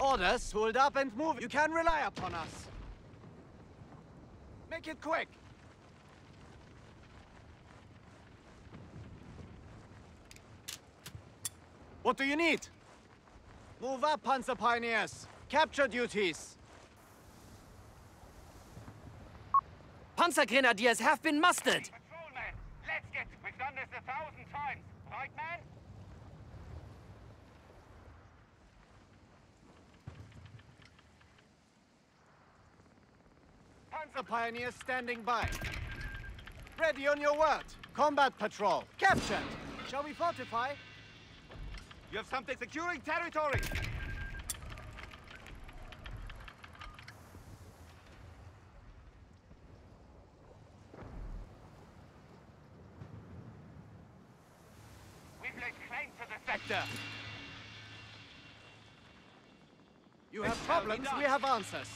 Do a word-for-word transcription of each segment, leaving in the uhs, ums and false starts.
Orders, hold up and move. You can rely upon us. Make it quick. What do you need? Move up, Panzer Pioneers. Capture duties. Panzer Grenadiers have been mustered. Patrolman, let's get. We've done this a thousand times, right, man? Panzer Pioneers standing by. Ready on your word. Combat patrol. Captured. Shall we fortify? You have something securing territory. We've laid claim to the sector. You have problems, we have answers.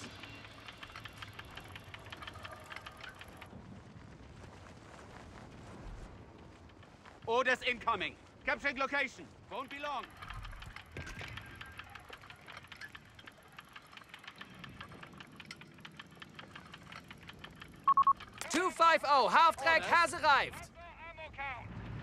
Orders incoming. Capturing location. Won't be long. two five zero, half-track has arrived. Ammo count.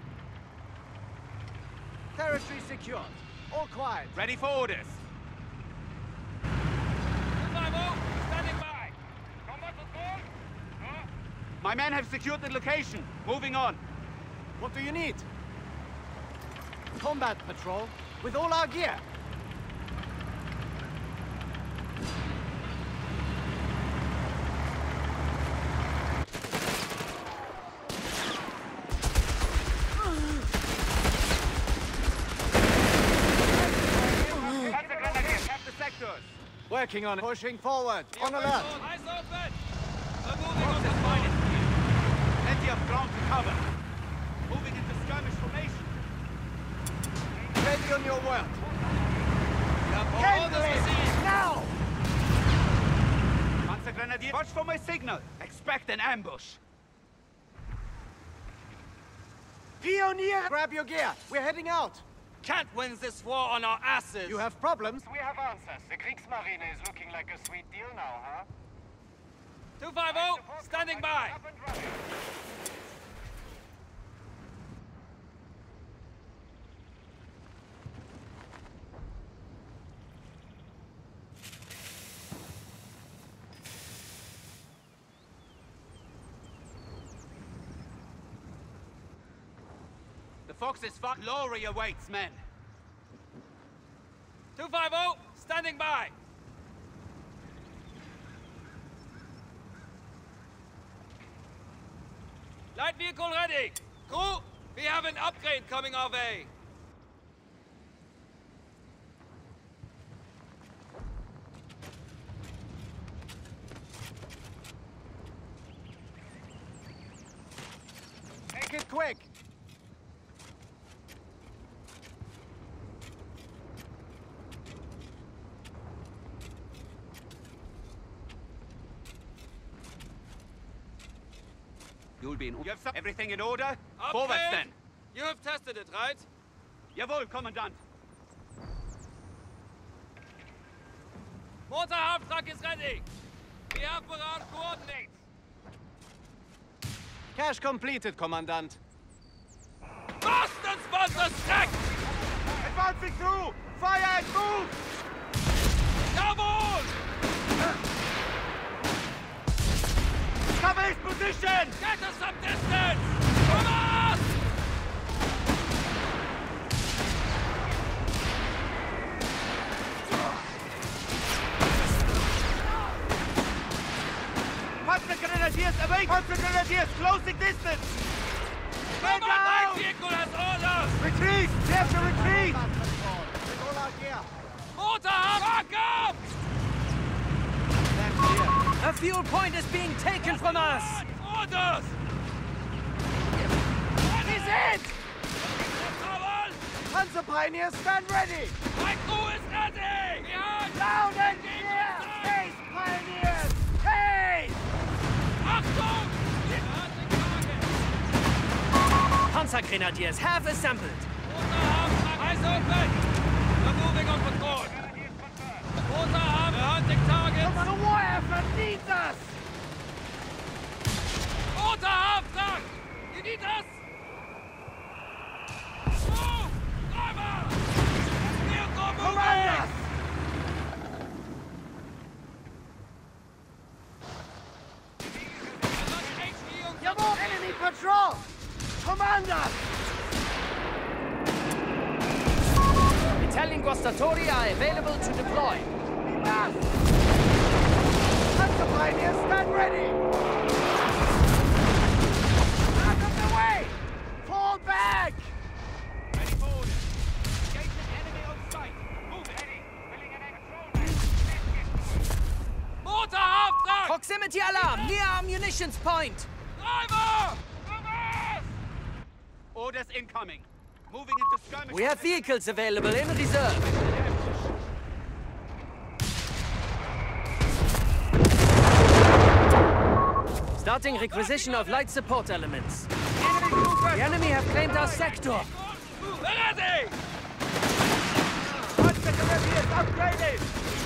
Territory secured. All quiet. Ready for orders. two five zero, standing by. Combat patrol? Huh? My men have secured the location. Moving on. What do you need? Combat patrol with all our gear. Working on it. Pushing forward. On alert. Eyes open. We're moving on the spine. Plenty of ground to cover. Moving into skirmish formation. Ready on your word. Orders now! Panzer Grenadier, watch for my signal. Expect an ambush. Pioneer! Grab your gear. We're heading out. Can't win this war on our asses. You have problems? We have answers. The Kriegsmarine is looking like a sweet deal now, huh? two five zero, standing by. Up and running. The Fox is fought. Glory awaits, men. two five zero, standing by. Light vehicle ready. Crew, we have an upgrade coming our way. Make it quick. You'll be in. You have some... everything in order? Upgrade. Forwards then. You have tested it, right? Jawohl, Kommandant. Mortar half truck is ready. We have Baran coordinates. Cache completed, Commandant. Boston sponsor stack! Advancing through! Fire and move! Jawohl! Cover his position! Get us some distance! Come on! Panzer Grenadiers away! Panzer Grenadiers closing distance! Come on, light vehicle has orders! Retreat! We have to retreat! With all our gear. Mortar back up! They're clear. A fuel point is being taken from us! Orders! What is it? Panzer Pioneers, stand ready! My crew is ready! Behind! Down and clear! Face, Pioneers! Face! Achtung! Panzer Grenadiers have assembled. Eyes open! We're moving on patrol. Surrender! Italian guastatori are available to deploy. Panzer pioneers, stand ready! Out of the way! Fall back! Ready for orders. Engage an enemy on sight. Move it. Ready. Filling an control line. Let's get to it. Mortar half-track! Proximity alarm near our munitions point. Driver! Orders incoming. Moving into skirmish. We have vehicles available in reserve. Starting requisition of light support elements. The enemy have claimed our sector. Ready! Panzer Grenadiers upgraded!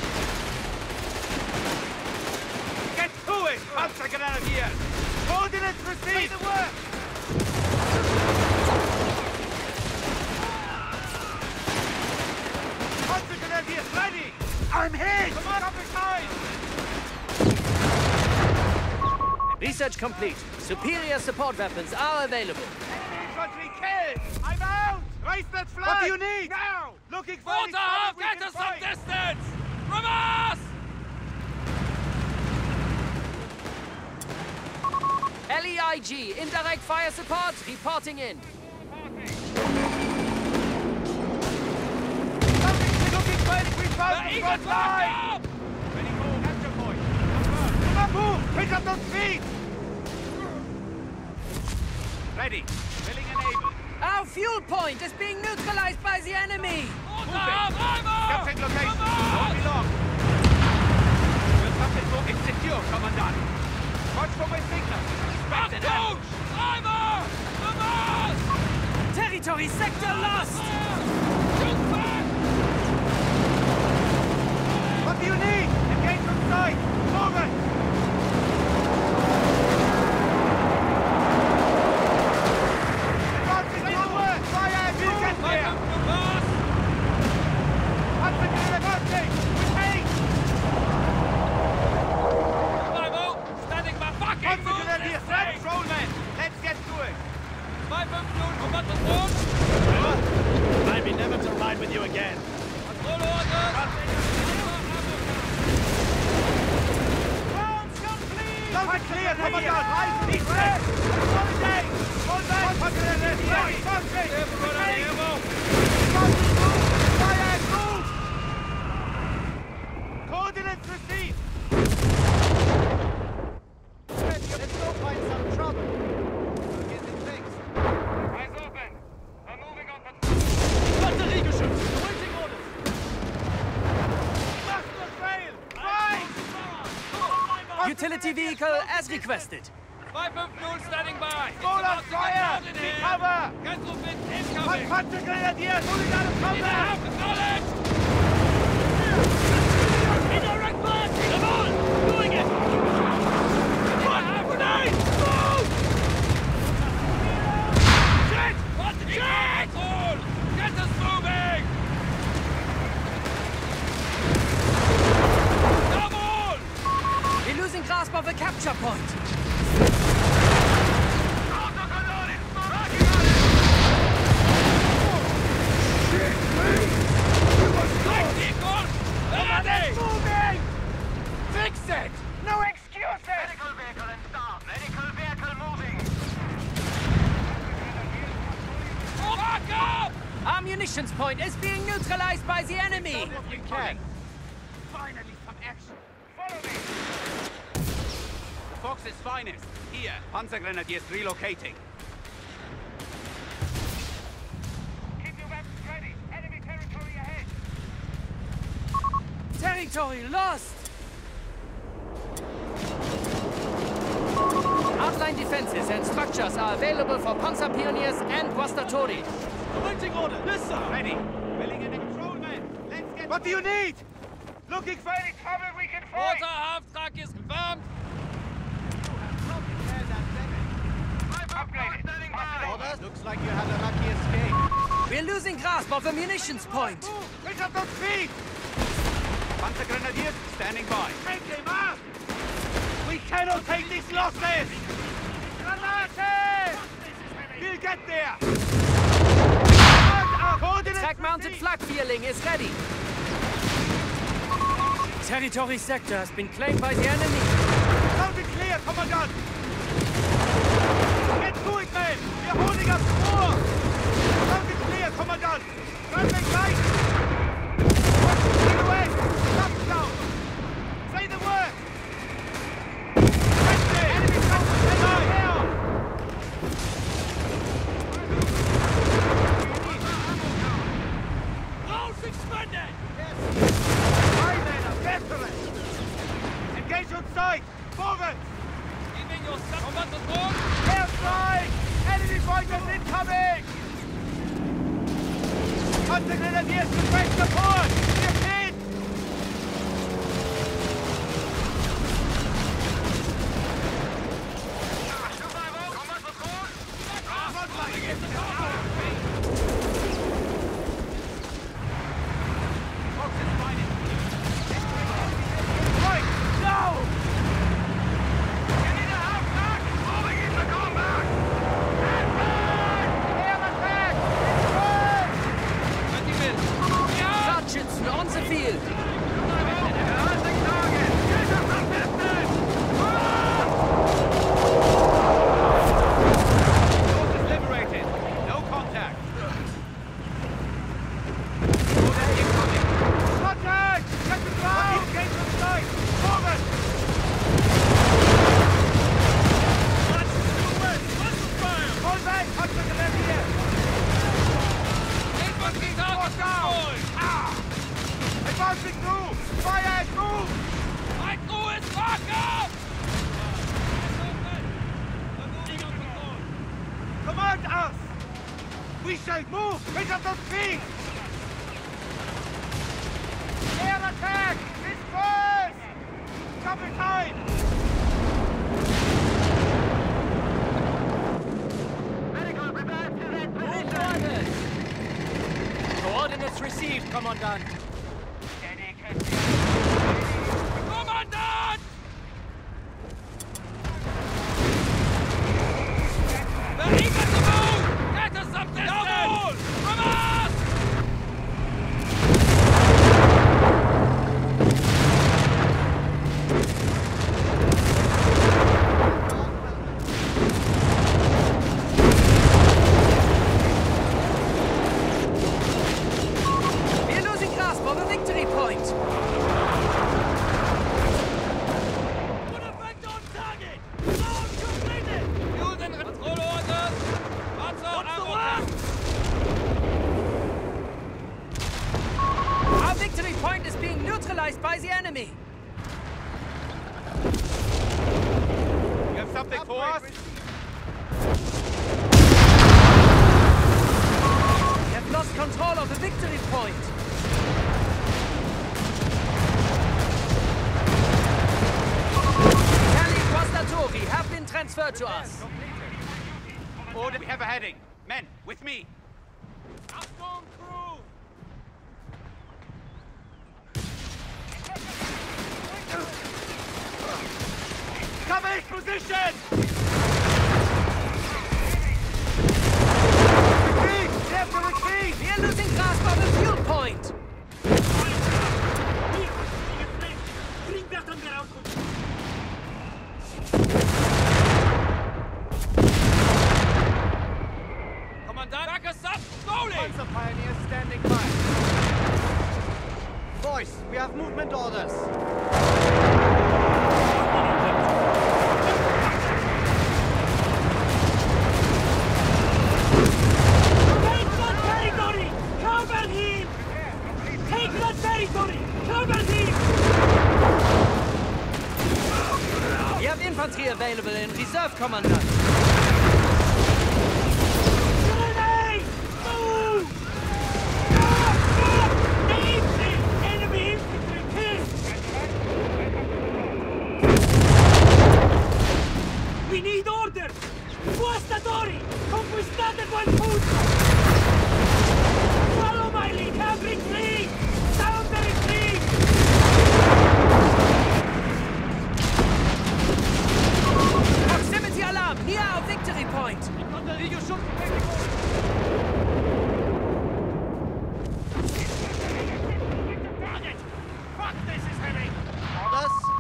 Get to it, Panzer Grenadiers! Coordinates received! the work! Panzer Grenadiers ready! I'm hit! Come on, up behind! Research complete. Superior support weapons are available. Infantry killed! I'm out! Raise that flag! What do you need? Now! Looking for Mortar any half! cover we Get can us some find! distance! From us! L E I G, indirect fire support, reporting in. Looking for any The found Eagles front line! back up! Ready for capture point! Come on, move! Pick up those feet! Ready! Filling enabled. Our fuel point is being neutralized by the enemy. Mortar half! Driver! Captain location. From us! Won't be long. We'll pass it for it's secure, Commandant. Watch for my signal. Expect an Achtung! ambush. Driver! From us! Territory sector lost. Shoot back! What do you need? Engage from sight! Move it! Advancing forward! Fire as you get there! From us! Panzer advancing! Retreat! Bravo! Standing by! Fucking Panzer move! Grenadiers, this red thing! patrolmen! Let's get to it! zwei fünf null, Kommando-Ton! Remind me never to ride with you again. Load it clear, Commandant! Eyes east red! Holiday! Hold back! Panzer Grenadiers! Advancing! Retreat! Advancing move! Fire and move! Coordinates received! Let's go find some trouble. We'll get it fixed. Eyes open. We're moving on patrol. Batteriegeschütz! Awaiting orders! Master fail! Right! Utility vehicle as requested. zwei fünf null standing by! Roland, fire! Be cover! Grenzuwind Pan- incoming! Panzer Grenadiers! Moving out of In cover! der Haft, acknowledge! Indirect fire! Come on! Doing it! In der Haft, grenade! Move! Jet! What the jet? Control! Get us moving! Double! We're losing grasp of a capture point. Ready! Moving! Fix it! No excuses! Medical vehicle and stop. Medical vehicle moving. Back up! Our munitions point is being neutralized by the enemy. You can. Finally, some action. Follow me. Fox's finest. Here, Panzer Grenadiers relocating. Keep your weapons ready. Enemy territory ahead. Territory lost. Outline defenses and structures are available for Panzer Pioneers and Guastatori. Awaiting order! Yes, sir! Ready. Filling in a controlman. Let's get What do you need? Looking for Any trouble we can find. Mortar half-track is confirmed! Upgraded. Standing by. orders? Looks like you had a lucky escape. We're losing grasp of a munitions point. Move! Pick up those feet! Panzer Grenadiers standing by. Take him up! We cannot take these losses! Granate! We'll get there! Attack-mounted flak feeling is ready. Territory sector has been claimed by the enemy. Sound it clear, Commandant! Get to it, men! We're holding up more! Sound it clear, Commandant! Traffic light! Watch to the west! Stop down! Say the word! Get there! Enemy comes to the Roads expanded! My men are veterans! Engage on sight! Forward! Giving your combat support! Airstrike! Enemy fighters incoming! Hunter Grenadiers to break support! We're hit! Right! Now! Scharfschützen on the field. Liberated. No contact. Order incoming. Contact! Get the ground! Engage on sight! Forward! Hold back! Hunter Grenadiers! Ah! Advancing through! Fire and move! My crew is back up! Command us! We shall move! Pick up the speed! Air attack! Disperse! Double time! Medical, prepare to that position! Coordinates received, Commandant. Commandant! We're eager to move! Get us some distance! From us! We're losing grasp of a victory point. Put a vent on target! Launch completed! Using control orders! What's the word? Our victory point is being neutralized by the enemy. You have something for us? We have lost control of the victory point. Cali Guastatori have been transferred to us. Order, we have a heading. Men, with me. Achtung, crew! Cover position! Retreat! Careful retreat! We are losing grasp of the fuel point. Commandant, back us up slowly! Panzer pioneers standing by. Voice, we have movement orders. Take that territory! Cover him! Take that territory! Cover him! We have infantry available in reserve, Commandant. Grenade! Move! Stop! Stop! Easy! Enemy infantry hit! We need orders! Guastatori! Conquistate quel punto! Follow my lead! Have retreat! Sound the retreat! Proximity alarm near our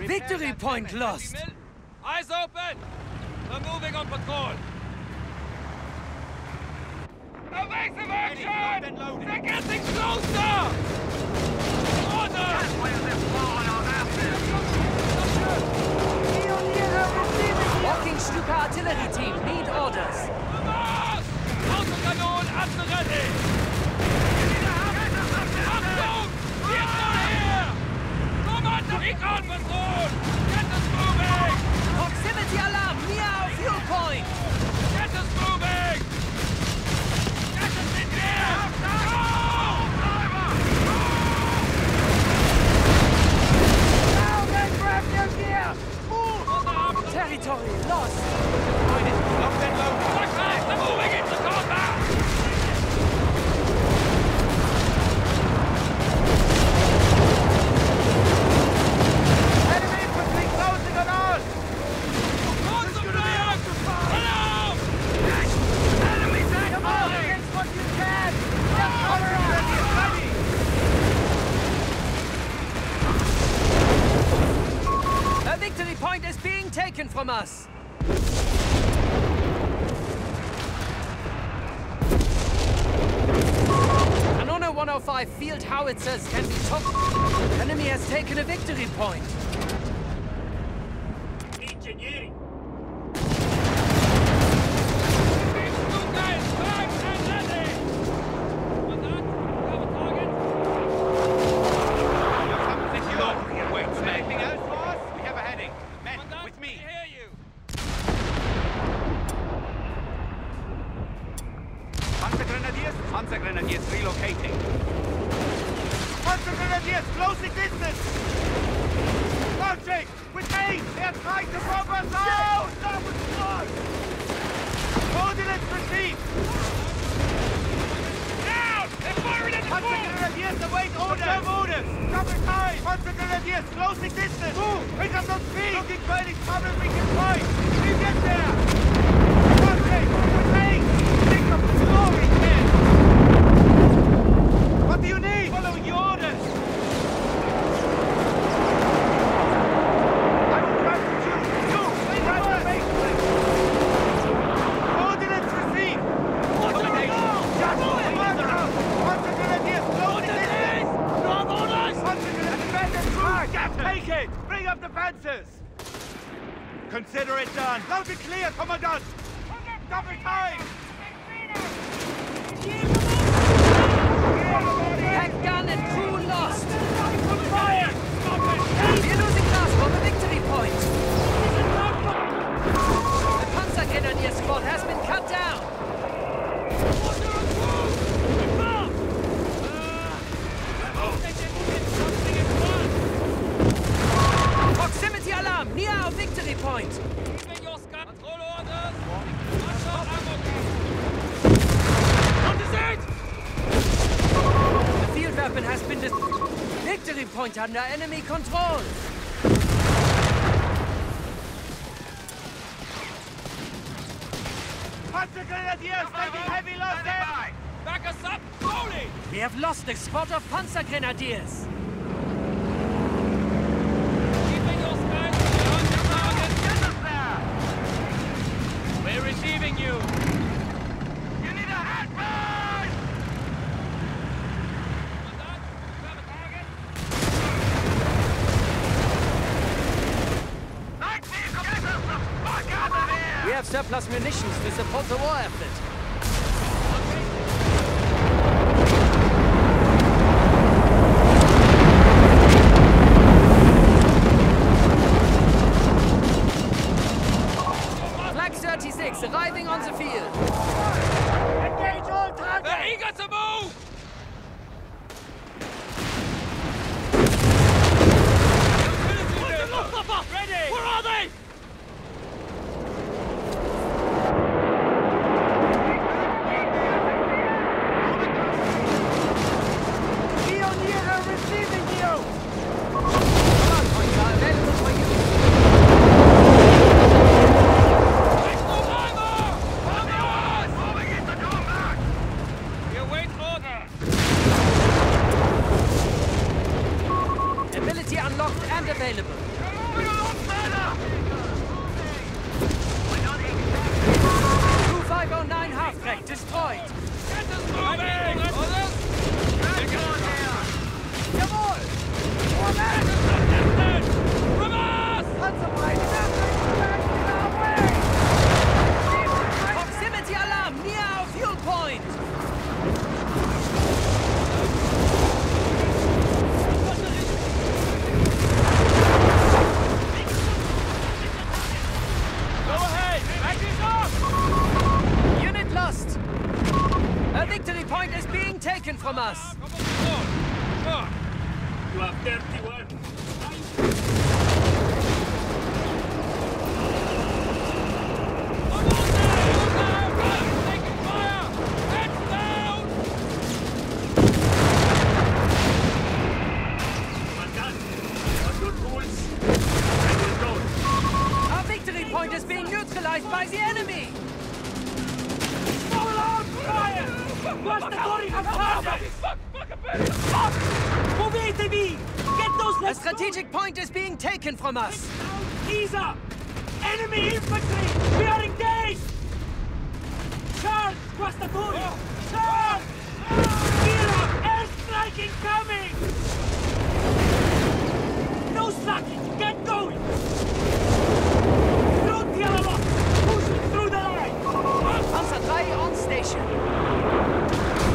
Victory point lost. Eyes open! We're moving on patrol. Evasive action! They're getting closer! Order! Walking Stuka artillery team need orders. Mars! Autokanonen at the ready! Achtung! Get down here! Commander Recon Patrol! Get us moving! Proximity alarm near our fuel point. Get us moving! Get us in here! Go! Now then, grab your gear! Move! Territory lost. Locked and loaded. Attack! They're moving into combat! Enemy infantry closing on us! Lots of fire! Alarm! Enemy tank! Come on, against what you can! Just cover us! A victory point is being taken from us. Canona one oh five field howitzers can be took. Enemy has taken a victory point. Engineering! These two guys, back and ready! Commandant, you have a target? Something secure. Wait, anything else for us? We have a heading. Men, Commandant, with we me. hear you. Panzer Grenadiers? Panzer Grenadiers relocating. Panzer Grenadiers closing distance! Marching! With me! They're trying to bomb us out! Stop with blood! Coordinates received! Down! They're firing at the Panzer bull! Grenadiers await orders! Confirm orders! Double time! Panzer Grenadiers closing distance! Move! Pick up some speed! Looking for any trouble we can find! We get there! Marching! With me! Think of the glory, kid! What do you need? Following your orders! I will try to shoot! You! Try to make quick! Coordinates received! Just moving! Panzer Grenadiers closing distance! Panzer Grenadiers track! Take it! Bring up the panzers! Consider it done! Loud and clear, Commandant! Double time! Tank gun and crew lost. Fire! We're losing last for the victory point. The Panzer Grenadier squad has been cut down. Proximity alarm near our victory point. Keeping your scan. Control orders! Marshal ammo! What is it? The field weapon has been dis- victory point under enemy control. Panzer Grenadiers taking heavy loss there! Back us up, slowly! We have lost a squad of Panzer Grenadiers. Keeping your scan. On your target. Get us there! We're receiving you. You need a hand burn! Commandant, you have a target? Night vehicle, get us the fuck out of here! We have surplus munitions to support the war effort. Flag thirty-six arriving on the field. Engage all targets! They're eager to move! Ready! Where are they? Pioniere receiving you! Command points are available for you. Extra armor! On the oars! Moving into combat! We await order. Ability unlocked and available. two five oh nine half-track destroyed. Proximity alarm near our fuel point. Go ahead! Back it up! Unit lost. A victory point is being taken from us. You have dirty work. Our victory point is being neutralized by the enemy. A strategic point is being taken from us. Ease up! Enemy infantry! We are engaged! Charge! Guastatore! Charge! Gear up! Airstrike incoming! No slacking! Get going! Through Tialalock! Pushing through the line! Panzer three on station.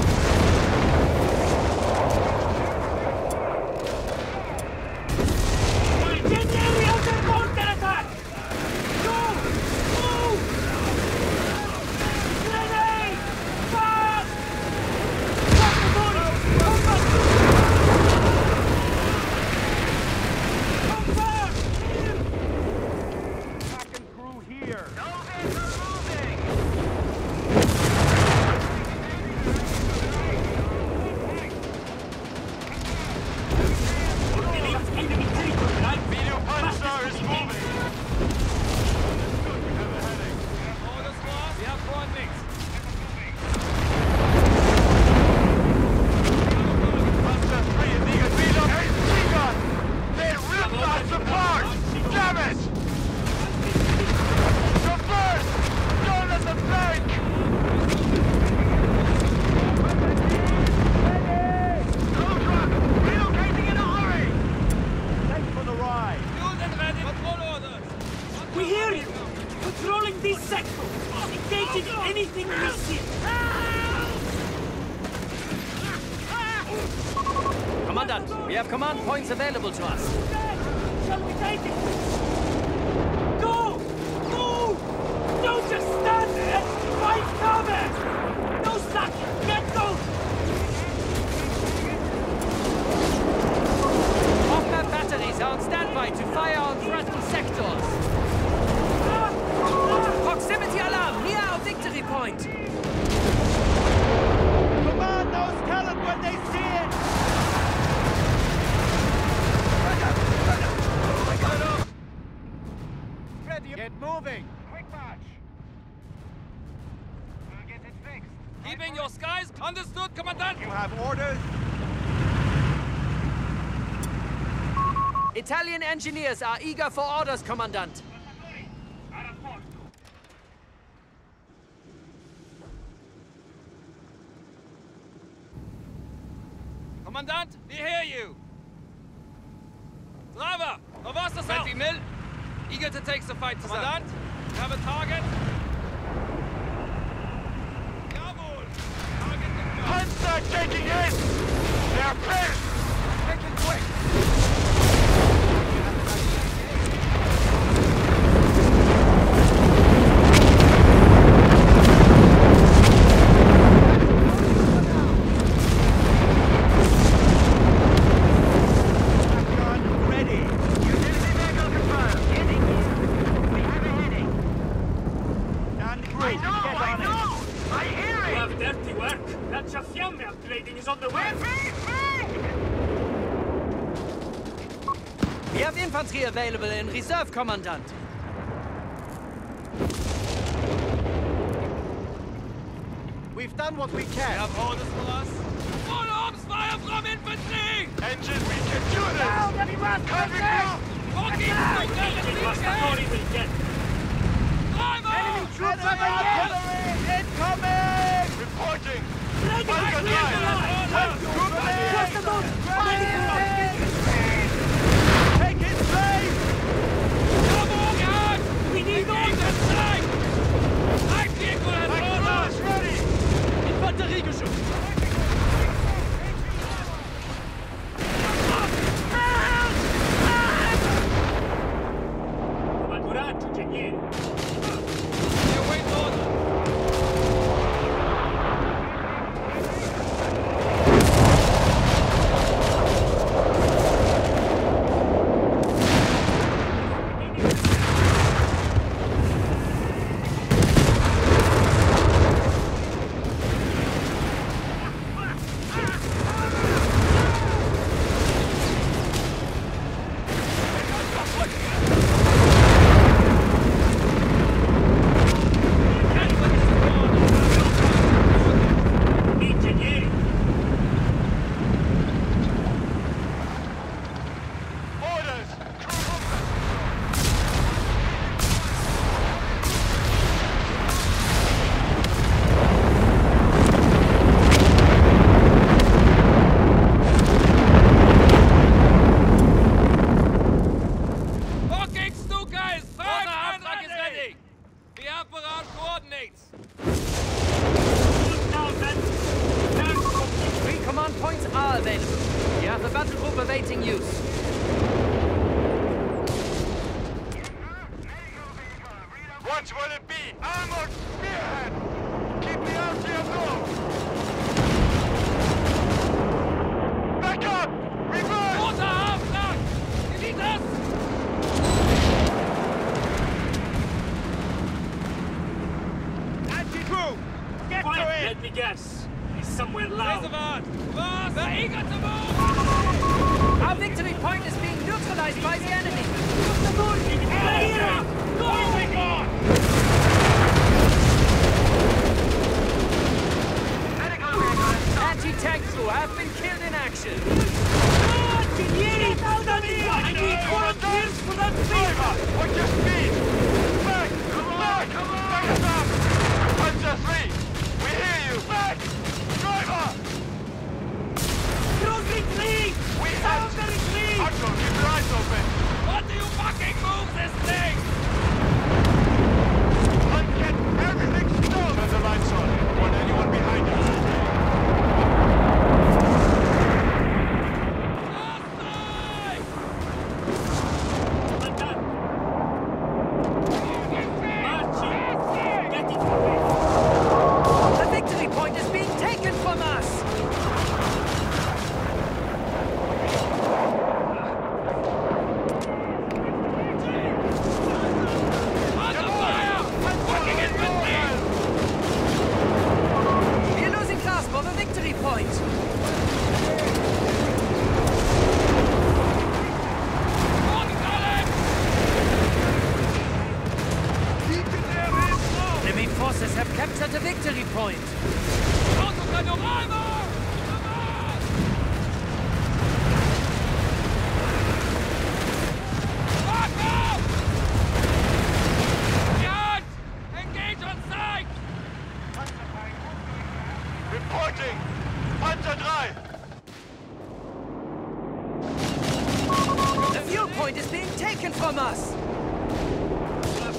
Incendiary under counterattack! Go! Move! Grenade! Fast! Guastatore! Confirm! Second crew here. Enemy territory line! Medium Panzer is moving. Orders for us? Wir haben vorhin nichts. Panzer three is eager to beat up H P gun. They ripped us apart. Damn it! You're first. Don't let them flank. No truck. Relocating in a hurry. Thanks for the ride. Fuel and ready. Control orders. We hear you! Controlling these sectors! Engaging anything we see! Commandant, we have command points available to us. Shall we take it? Go! Move! Don't just stand there! Find cover! No slacking! Get going! Hawker batteries are on standby to fire on threatened sectors. Proximity alarm near our victory point. Command those talent when they see it. Ready. Get moving. Quick march. We'll get it fixed. Keeping your skies. Understood, Commandant. You have orders. Italian engineers are eager for orders, Commandant. Commandant, we hear you. Driver, of was das twenty mil. Eager to take the fight to Commandant, we have a target. Jawohl. Target confirmed. Panzer taking in. They're pissed. Make it quick. We have infantry available in reserve, Commandant. We've done what we We can. have orders for us. Full arms fire from infantry! Engine, we can do this. Heavy group. Passatori will get. Enemy troops on the artillery! Incoming! Reporting! Ready Bunker for drive! Take his place! We need orders! Rush ready! Infanteriegeschoss! Ma coraggio, ingegneri! Wir wait order! Ingegneri! Orders! Hawking Stuka is fine and ready! is ready! We have barrage coordinates! Now then, Three command points are available. You have a battle group awaiting use. What will it be? Armored spearhead! Keep the Austrians low! Back up! Reverse! Roter Hauptflank! You need us! Anti-crew! Get to quiet, it! let me guess. He's somewhere loud. Reservoir! Was? We're eager to move! Our victory point is being neutralized by the enemy. Anti-tank crew have been killed in action. I need volunteers for that Driver! What's your speed? Back! Back! Back us up! Panzer three! We hear you! Back! Driver! Crossing three! We have... Boundary three! Otto, keep your eyes open! What do you fucking move this thing? And get everything stowed! Turn the lights on. Want anyone behind us? Well done. Marching! Getting away! The victory point is being taken from us. Under fire! Fucking infantry! We're losing grasp of the victory point. Bodenkollen! Enemy forces have captured the victory point. Autopanorama! Back up! Jan! Engage on sight! Reporting! Panzer three! The fuel point is being taken from us. Panzer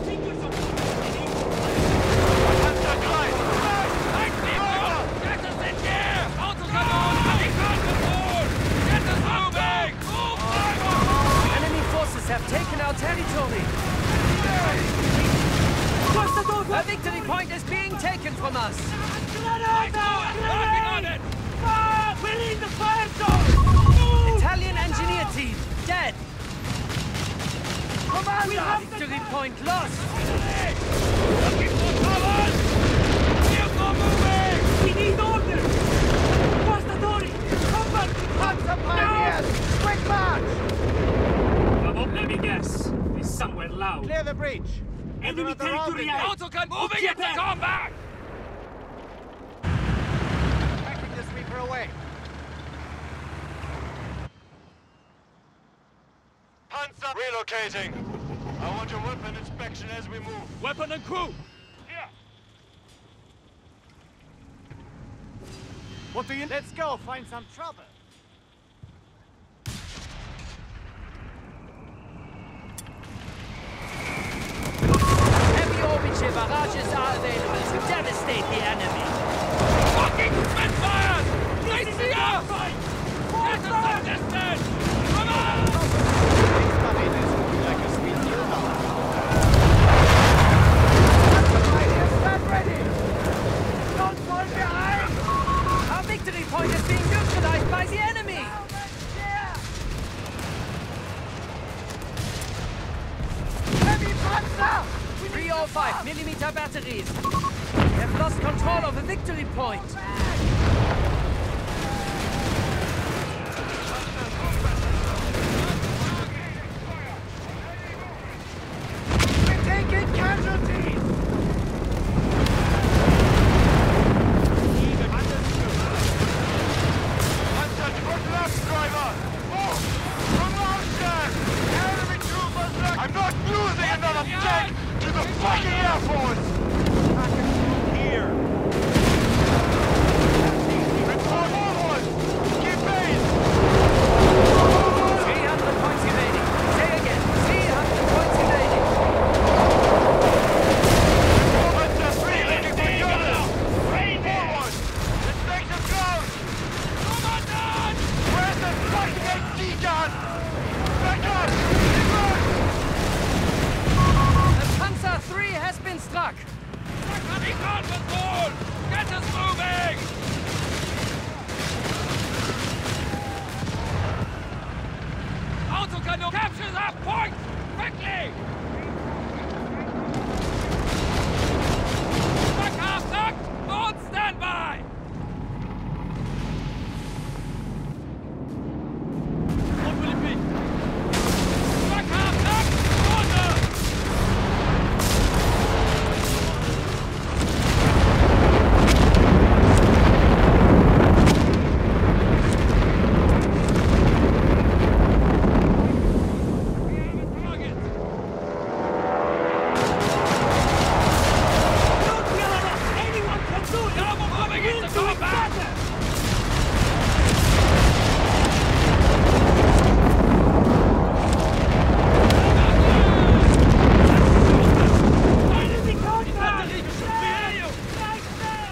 three! Ein People! Get us in gear! Autokanone! American control! Get us moving! Move! Enemy forces have taken our territory. A victory point is being taken from us. Working on it! We're in the fire zone! Italian engineer team, dead. Commander! Victory point lost. Looking for cover! Vehicle moving! We need orders! Passatori! Combat! Panzer pioneers! Quick march! Come on, let me guess. He's somewhere loud. Clear the breach! Enemy territory out! Autocan moving into combat! Taking the sweeper away! Panzer! Relocating! I want your weapon inspection as we move. Weapon and crew! Here! What do you... Let's go find some trouble. Heavy orbital barrages are available to devastate the enemy. Fucking Spitfires! They see us! Get to some distance! Come on! Kriegsmarine is looking like a sweet deal now. Stand ready! Don't fall behind! Our victory point is being neutralized by the enemy! Heavy panzer! three oh five millimeter batteries. We have lost control of a victory point. We're taking casualties! Panzer, good luck, driver! Move! Promotion! Enemy troopers left! I'm not losing another tank to the fucking Air Force! Here! Report forward! Keep base! three hundred points remaining. Say again, three hundred points remaining. Panzer three looking for gunners! Forward! Let's take them down! Commandant! Where's the fucking H D gun? Back up! Reverse! The Panzer three has been struck. Recon patrol! Get us moving! Autocannon captures our point! Quickly! Back half tuck! On standby! What will it be? Back half tuck! Order! Target! Don't yell at us! Anyone can do it! Now we're moving We'll into do it combat! better! Enemy contact! There! Right there!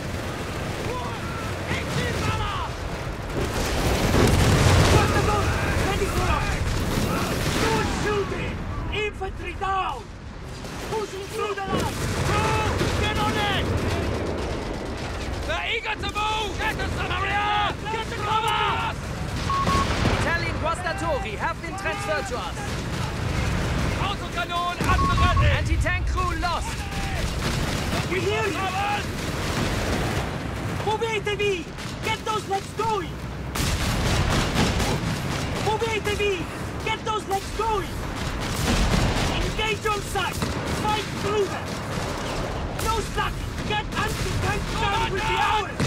Got the gun! Ready for us! Good shooting! Infantry down! Pushing through the line! Get on it! They're eager to move! Get us some area! Get to cover! Italian Guastatori have been transferred to us. Autokannon at the ready! Anti-tank crew lost. We hear you! Covers! Muovetevi! Get those legs going! Muovetevi! Get those legs going! Engage on sight! Fight through them! No slacking! Get anti-tank down with the hours!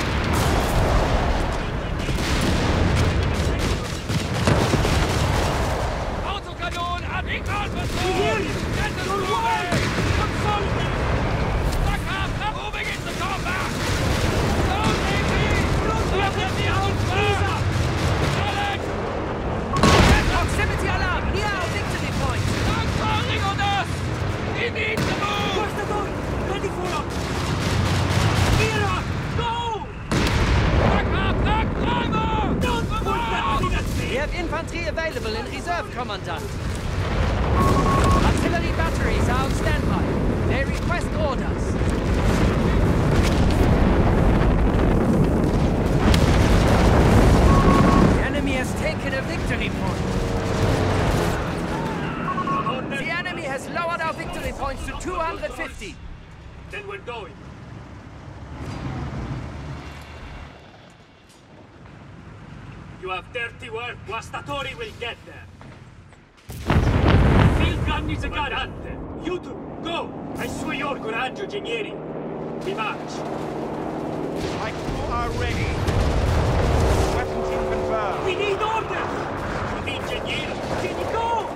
Autokannon at Recon We patrol! hear you! Get us You're moving! wide! Consolidate! Back half, now moving into combat! Don't leave me! Let them be out first! Alex! Proximity alarm near our victory point. Don't firing on us! We need to move! Where's the door? Ready for us! Gear up! Go! Back half, back driver! Don't put that thing at We me! have infantry available in reserve, Commandant. Artillery batteries are on standby. They request orders. The enemy has taken a victory point. The enemy has lowered our victory points to two hundred fifty. Then we're going. You have dirty work. Guastatori will get there. Field gun is a garante. You two, go! Al suo io coraggio, ingegneri. We march. My crew are ready. Weapon team confirmed. We need orders! The ingegneri, can you go?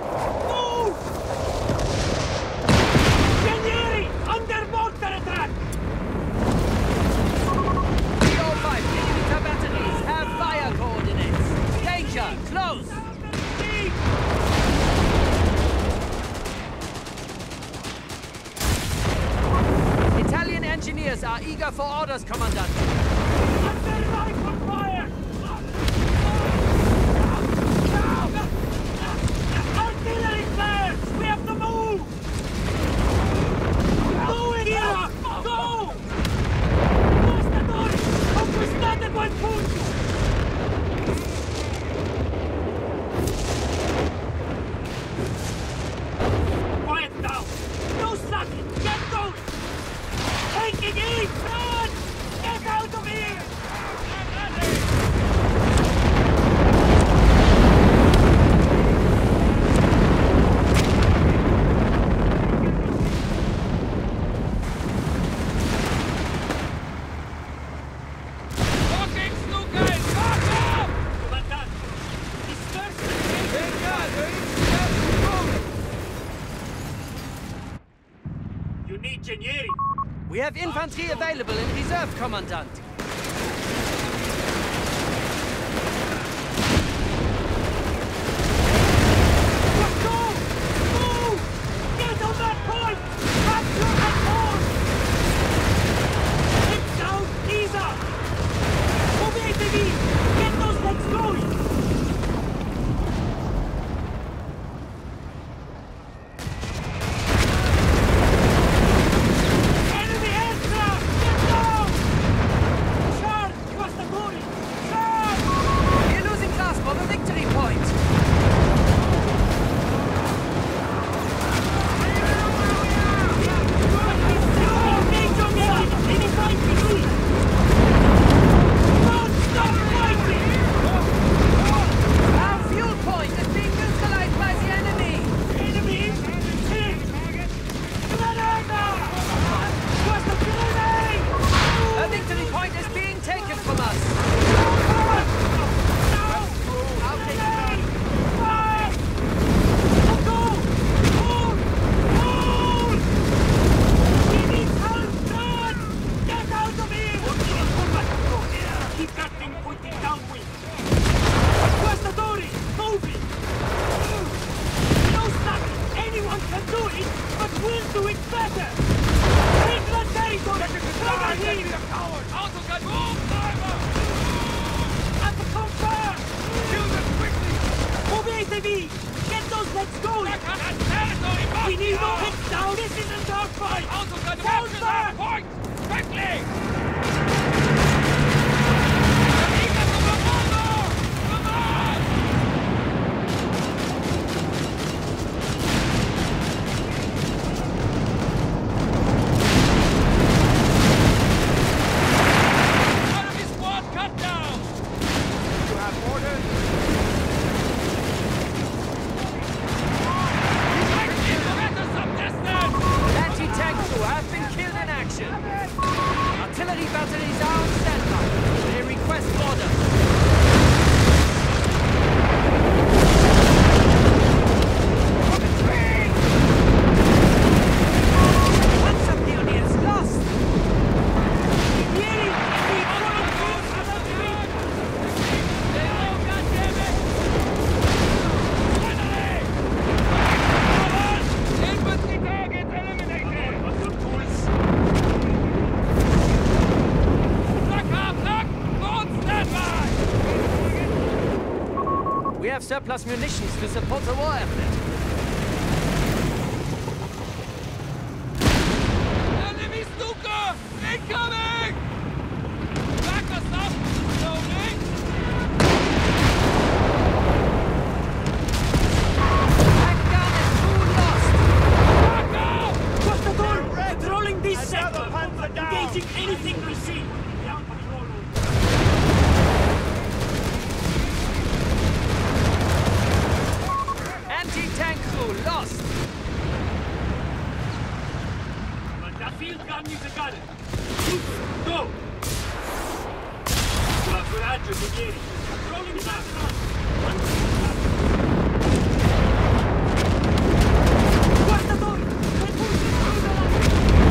are eager for orders, Commandant. Under rifle fire! Artillery flares! We have to move! Go in here! Go! Gustatori! Conquistate quel punto! Quiet down! No slacking! Get going! Taking aim! Run! Get out of here! Fucking Snookers! Fuck up! Commandant! Disperse the You need Genieri! We have infantry available in reserve, Commandant. Let's go! Move! Get on that point! Capture that point! Hit down, ease up! Obey the lead! Get those legs going! Enemy aircraft! Get down! Charge! Gustatori! Charge! We're losing grasp of a victory point. Engage on side! Any fight we need! Don't stop fighting! Our fuel point is being neutralized by the enemy. Enemy hit! Granada! What's the grenade? A victory point is being taken from us. Grenade! Fire! Go! Hold! Hold! We need help! Run! Get out of here! Keep that thing pointing downwind! Gustatori! Moving! No slacking! Anyone can do it, but we'll do it better! Take the territory! Cover him! Auto can move! Driver! At the confirm! Kill them quickly! Obey the V! Get those legs going! Back on that territory! We need no Mark! heads down! This isn't our fight! Auto can Down move to back! that point! Quickly! Eager to the border! Come on! Enemy squad cut down! You have orders? Get to some distance! Anti-tank crew have been killed in action. Artillery batteries are on standby. They request orders. Once of pioneers lost. Genieri! We follow close at the Infantry target eliminated! Black half black! On standby! We have surplus munitions to support the war effort. Enemy snooker! Incoming! Back us up! Slowly! That gun is too lost. Back out! Gustatori! Controlling this Another sector! panzer down! Engaging anything we see! Down patrol. Anti-tank crew lost. But the field gun is a gun! Go! Buon coraggio, Genieri! Controlling the back front! Gustatori! They're pushing through the line!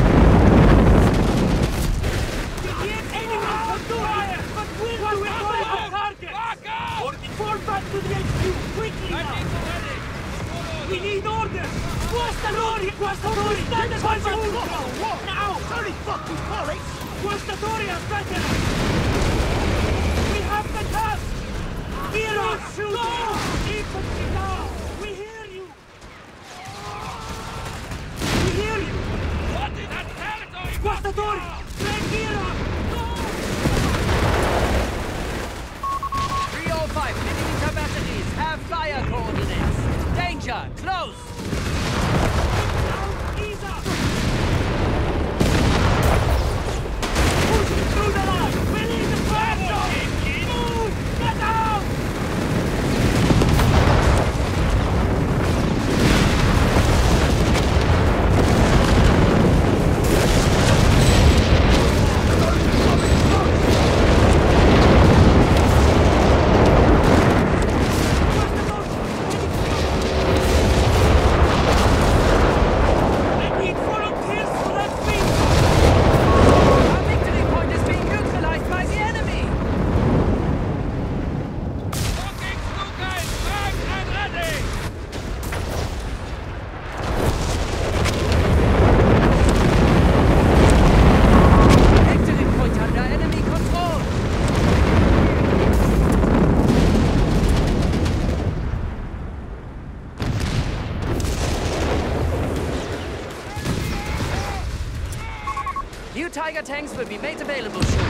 Genieri, anyone can do it! But we'll do it for our target! Back out! Fall back to the H Q, quickly now! We need orders! Gustatori! Gustatori! Stand by the Now! Sorry, fucking bullets! Guastatori, aspetta! We have the task! Hero, shoot! Infantry down! We hear you! We hear you! What is that territory? Guastatori! Break hero! three oh five millimeter batteries have fire coordinates. Danger, close! Down, ease up! Push through the line! We need the pressure! Move! Get out! I need volunteers for that thing! Our victory point is being neutralized by the enemy! Looking Stuka is back and ready! Victory point under enemy control! New Tiger tanks will be made available soon.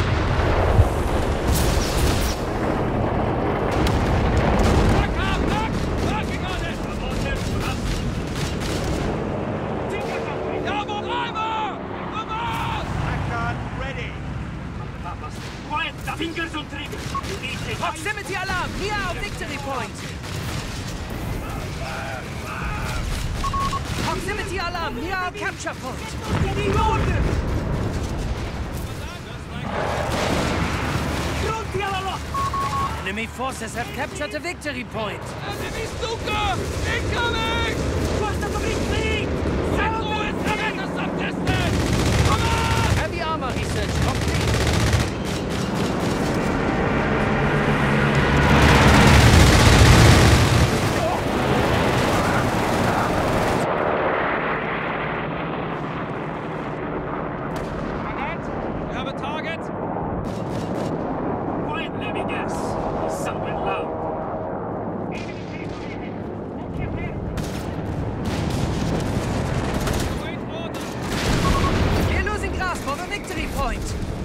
Back up, back! Working on it! Double driver! The boss! Packard ready. Quiet! The fingers on trigger! You need to... Proximity alarm near our victory point! Proximity alarm near our capture point! Getting order! Pronti alla lotta! Enemy forces have captured the victory point! Enemy Stuka! Incoming! Guastatori, flee! Sound Sound is the at a some distance! Come on! Heavy armor research complete! We have a target! Quiet, let me guess. Somewhere loud. Wait order! We're losing grasp of the victory point!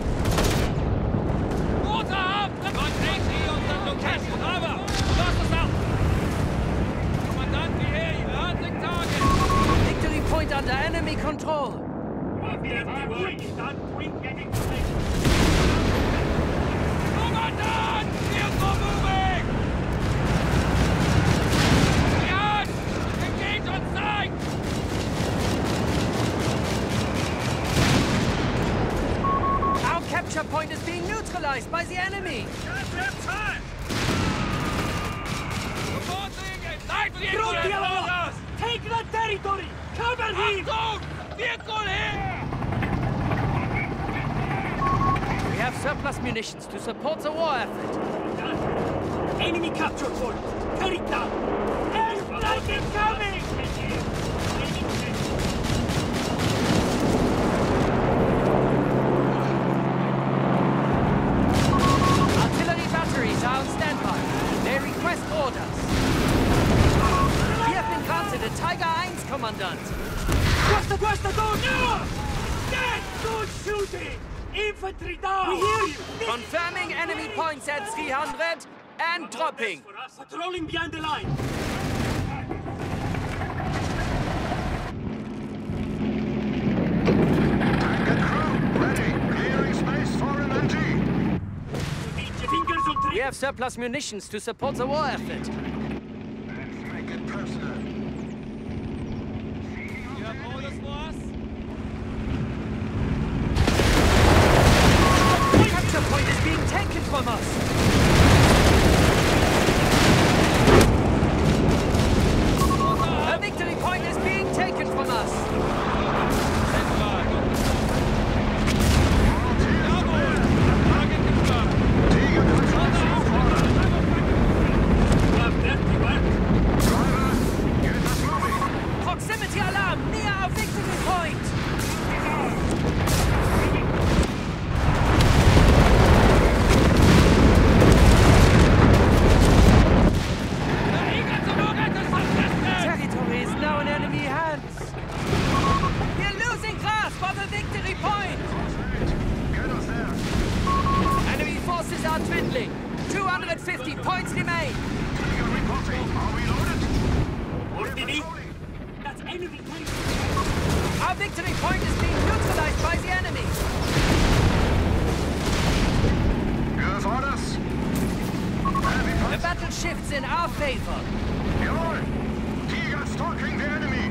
Water up! The Kommandant unter Location! Driver! Lass us out! Kommandant, we hear you! Hunting target! Victory point under enemy control! Kommandant! Vehicle moving! Behind! Engage on sight! Our capture point is being neutralized by the enemy! Reporting a light vehicle Pronti alla at lotta! us! Take the territory! Cover him! Achtung! Vehicle hit! We have surplus munitions to support the war effort. Enemy capture point! Tear it down! Airstrike incoming! Artillery batteries are on standby. They request orders. We have been granted a Tiger one, Commandant. Guasta, guasta, go! No! Dead! Good shooting! Infantry down! We hear you! This Confirming enemy points at three hundred and dropping. for us. Patrolling behind the line. Tank and crew, ready. Clearing space for an M G. Keep your fingers on We trigger. have surplus munitions to support the war effort. Let's make it personal. You have orders for us? The capture point is being taken from us. A victory point is being taken from us. Stand by. Jawohl! Target confirmed. Tiger control so far. You have dirty work. Driver, get us moving. Proximity alarm near our victory point. favor. Jawohl! Tiger stalking the enemy!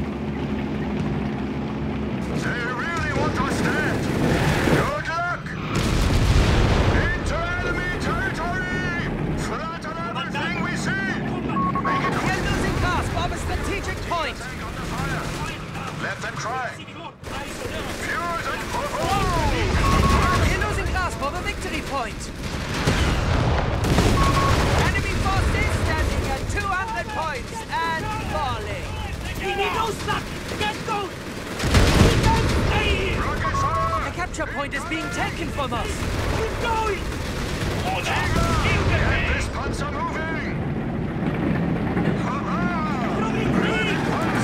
They really want us dead! Good luck! Into enemy territory! Flatten everything we see! Make it We are losing grasp of a strategic point. Tank under fire! Let them try! Fuse and oh! We are losing grasp of a victory point. Enemy forces standing at two hundred points and falling. We need no slack! Get going! We can't stay here! Rocket fire! The capture point is being taken from us. Keep going! Get this panzer moving! Ha-ha! Throwing clean!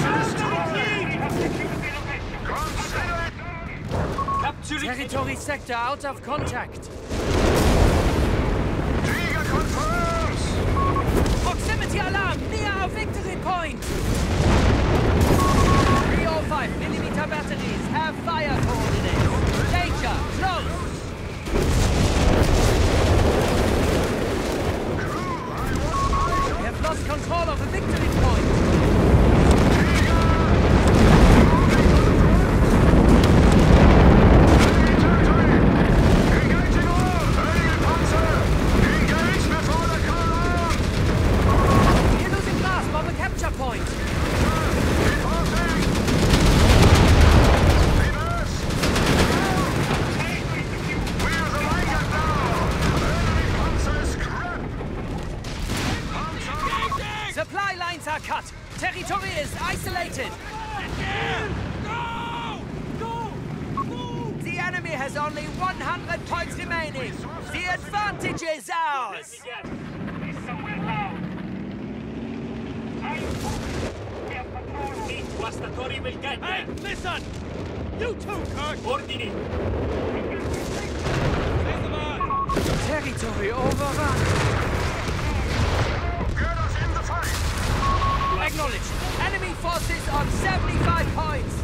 Consider it! Capturing Territory sector out of contact. Tiger confirms! Proximity alarm near our victory point. three oh five millimeter batteries have fire coordinates. Danger, close. We have lost control of the victory point. Engaging all! Enemy panzer! Engage before the column! We are losing grasp of a capture point. Reporting! Reverse! We're the Liger now! Enemy panzer scrap! Panzer! Supply lines are cut. Territory is isolated. The enemy has only one hundred points remaining. The advantage is ours. Guastatori will get Hey, them! listen! You too, Kirk! Ordini! Take them on! Territory overrun. Get us in the fight! Acknowledged. Enemy forces on seventy-five points.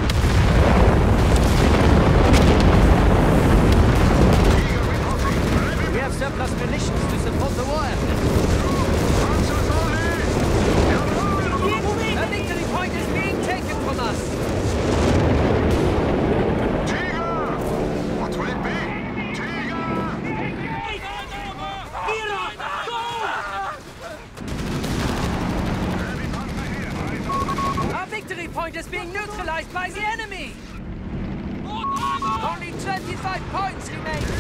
Tiger reporting! Enemy We have surplus munitions to support the war effort. panzers only! A victory point is being taken from us. Tiger! What will it be? Tiger! Hero! Go! Enemy panzer here! Eyes on! Our victory point is being neutralized by the enemy. Only twenty-five points remain.